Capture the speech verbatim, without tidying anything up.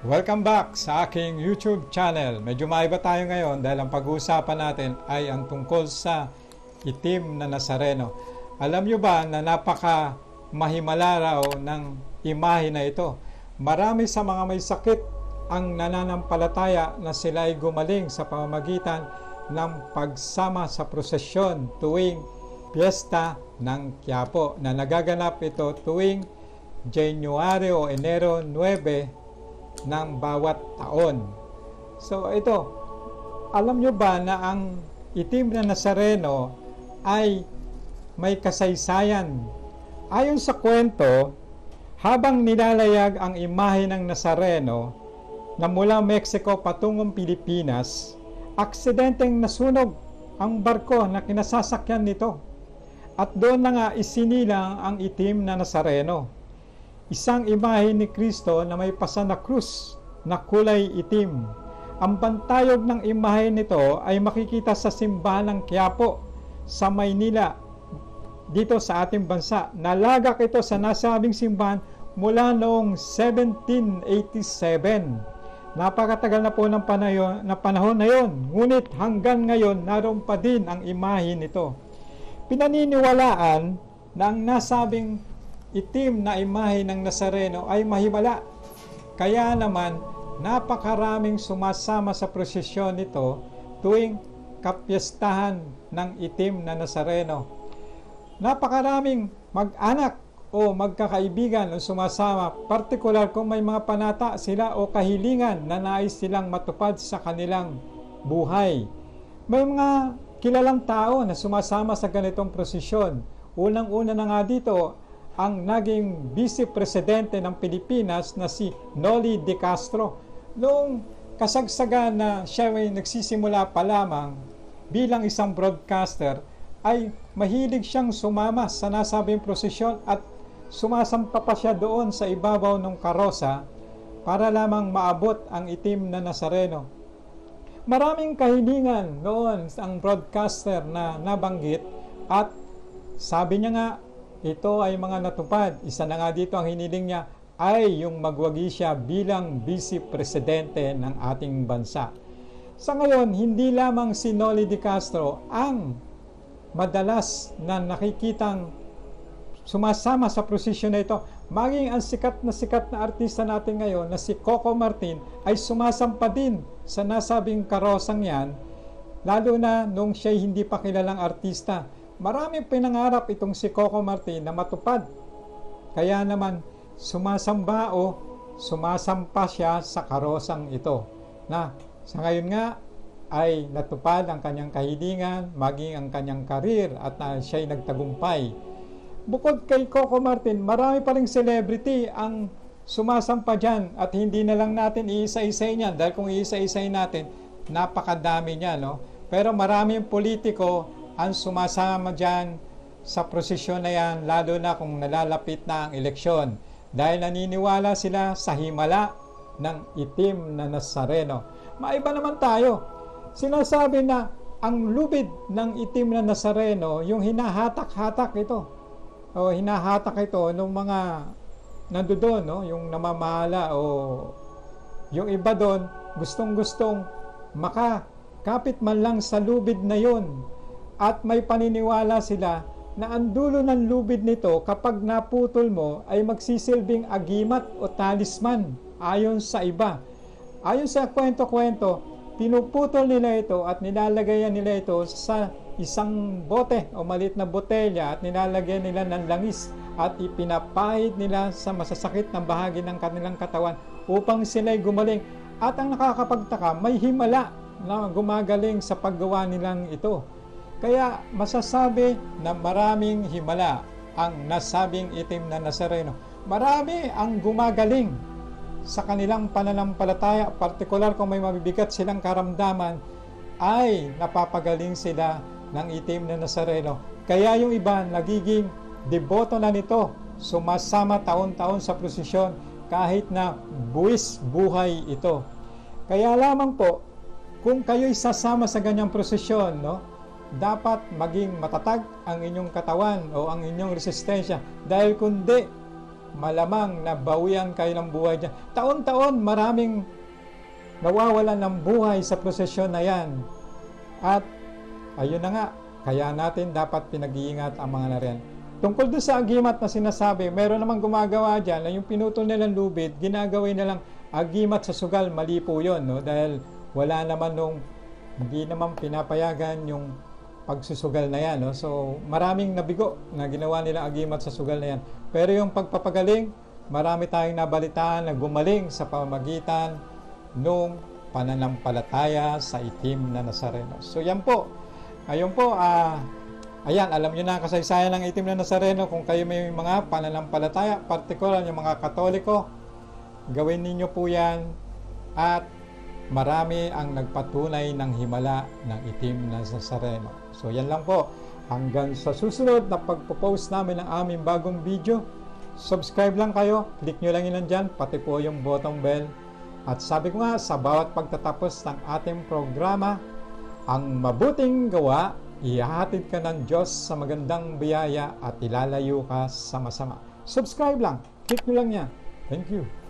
Welcome back sa aking YouTube channel. Medyo maiba tayo ngayon dahil ang pag-uusapan natin ay ang tungkol sa itim na Nazareno. Alam nyo ba na napaka mahimala raw ng imahe na ito? Marami sa mga may sakit ang nananampalataya na sila ay gumaling sa pamamagitan ng pagsama sa prosesyon tuwing Piyesta ng Quiapo na nagaganap ito tuwing January o Enero nuwebe ng bawat taon. So ito, alam nyo ba na ang itim na Nazareno ay may kasaysayan? Ayon sa kwento, habang nilalayag ang imahe ng Nazareno na mula Mexico patungong Pilipinas, aksidenteng nasunog ang barko na kinasasakyan nito. At doon na nga isinilang ang itim na Nazareno, isang imahe ni Kristo na may pasa na krus na kulay itim. Ang pantayog ng imahe nito ay makikita sa simbahan ng Quiapo sa Maynila, dito sa ating bansa. Nalagak ito sa nasabing simbahan mula noong seventeen eighty-seven. Napakatagal na po ng panahon, na panahon na yon, ngunit hanggang ngayon naroon pa din ang imahe nito. Pinaniniwalaan na ang nasabing itim na imahe ng Nazareno ay mahimala. Kaya naman, napakaraming sumasama sa prosesyon nito tuwing kapiyastahan ng itim na Nazareno. Napakaraming mag-anak o magkakaibigan ang sumasama, partikular kung may mga panata sila o kahilingan na nais silang matupad sa kanilang buhay. May mga kilalang tao na sumasama sa ganitong prosesyon. Unang-una na nga dito, ang naging Vice Presidente ng Pilipinas na si Noli De Castro. Noong kasagsagan na siya ay nagsisimula pa lamang bilang isang broadcaster, ay mahilig siyang sumama sa nasabing prosesyon at sumasampa pa siya doon sa ibabaw ng karosa para lamang maabot ang itim na Nazareno. Maraming kahilingan noon ang broadcaster na nabanggit at sabi niya nga, ito ay mga natupad. Isa na nga dito ang hiniling niya ay yung magwagi siya bilang Vice Presidente ng ating bansa. Sa ngayon, hindi lamang si Noli De Castro ang madalas na nakikitang sumasama sa prosesyon na ito. Maging ang sikat na sikat na artista natin ngayon na si Coco Martin ay sumasampa din sa nasabing karosang yan, lalo na nung siya hindi pa kilalang artista. Maraming pinangarap itong si Coco Martin na matupad. Kaya naman sumasamba o sumasampa siya sa karosang ito. Na sa ngayon nga ay natupad ang kanyang kahilingan, maging ang kanyang karir at uh, siya'y nagtagumpay. Bukod kay Coco Martin, marami pa ring celebrity ang sumasampa dyan at hindi na lang natin iisa-isay niyan dahil kung iisa-isay natin, napakadami niya, no? Pero maraming politiko ang sumasama dyan sa prosesyon na yan, lalo na kung nalalapit na ang eleksyon, dahil naniniwala sila sa himala ng itim na Nazareno. Maiba naman tayo. Sinasabi na ang lubid ng itim na Nazareno, yung hinahatak-hatak ito, o hinahatak ito ng mga nandoon, no? Yung namamahala o yung iba doon, gustong-gustong makakapit man lang sa lubid na yon. At may paniniwala sila na ang dulo ng lubid nito kapag naputol mo ay magsisilbing agimat o talisman ayon sa iba. Ayon sa kwento-kwento, pinuputol nila ito at nilalagayan nila ito sa isang bote o maliit na botelya at nilalagyan nila ng langis at ipinapahid nila sa masasakit na bahagi ng kanilang katawan upang sila'y gumaling. At ang nakakapagtaka, may himala na gumagaling sa paggawa nilang ito. Kaya masasabi na maraming himala ang nasabing itim na Nazareno. Marami ang gumagaling sa kanilang pananampalataya, partikular kung may mabibigat silang karamdaman, ay napapagaling sila ng itim na Nazareno. Kaya yung iba nagiging deboto na nito, sumasama taon-taon sa prosesyon kahit na buwis buhay ito. Kaya lamang po, kung kayo'y sasama sa ganyang prosesyon, no, dapat maging matatag ang inyong katawan o ang inyong resistensya, dahil kundi malamang na bawian kayo ng buhay dyan. Taon-taon, maraming nawawalan ng buhay sa prosesyon na yan. At, ayun na nga, kaya natin dapat pinag-iingat ang mga nariyan. Tungkol doon sa agimat na sinasabi, meron namang gumagawa dyan na yung pinutol nilang lubid, ginagawin nilang agimat sa sugal, mali po yun, no? Dahil wala naman nung, hindi naman pinapayagan yung pagsusugal na yan, no? So, maraming nabigo na ginawa nila agimat sa sugal na yan. Pero yung pagpapagaling, marami tayong nabalitaan na gumaling sa pamamagitan nung pananampalataya sa itim na Nazareno. So, yan po. Ayun po, ah, ayan, alam nyo na ang kasaysayan ng itim na Nazareno. Kung kayo may mga pananampalataya, partikular yung mga Katoliko, gawin ninyo po yan. At marami ang nagpatunay ng himala ng itim na Nazareno. So yan lang po. Hanggang sa susunod na pagpo-post namin ng aming bagong video, subscribe lang kayo. Click nyo lang yun dyan, pati po yung button bell. At sabi ko nga, sa bawat pagtatapos ng ating programa, ang mabuting gawa, ihahatid ka ng Diyos sa magandang biyaya at ilalayo ka sa masama. Subscribe lang. Click nyo lang yan. Thank you.